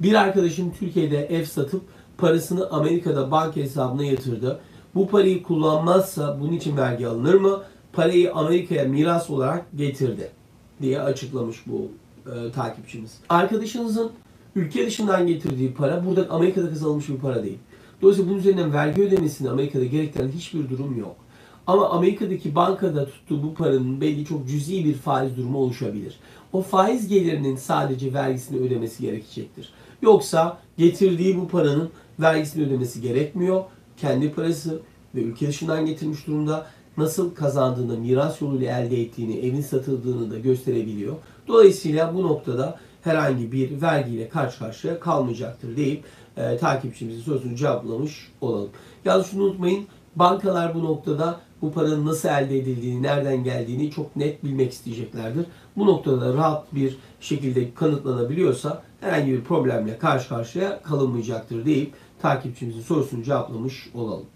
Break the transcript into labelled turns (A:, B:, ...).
A: Bir arkadaşım Türkiye'de ev satıp parasını Amerika'da banka hesabına yatırdı. Bu parayı kullanmazsa bunun için vergi alınır mı? Parayı Amerika'ya miras olarak getirdi diye açıklamış bu takipçimiz. Arkadaşınızın ülke dışından getirdiği para burada Amerika'da kazanılmış bir para değil. Dolayısıyla bunun üzerinden vergi ödemesini Amerika'da gerektiren hiçbir durum yok. Ama Amerika'daki bankada tuttuğu bu paranın belli çok cüzi bir faiz durumu oluşabilir. O faiz gelirinin sadece vergisini ödemesi gerekecektir. Yoksa getirdiği bu paranın vergisini ödemesi gerekmiyor. Kendi parası ve ülke dışından getirmiş durumda nasıl kazandığını, miras yoluyla elde ettiğini, evin satıldığını da gösterebiliyor. Dolayısıyla bu noktada herhangi bir vergiyle karşı karşıya kalmayacaktır deyip takipçimizin sorusunu cevaplamış olalım. Yalnız şunu unutmayın, bankalar bu noktada bu paranın nasıl elde edildiğini, nereden geldiğini çok net bilmek isteyeceklerdir. Bu noktada rahat bir şekilde kanıtlanabiliyorsa herhangi bir problemle karşı karşıya kalınmayacaktır deyip takipçimizin sorusunu cevaplamış olalım.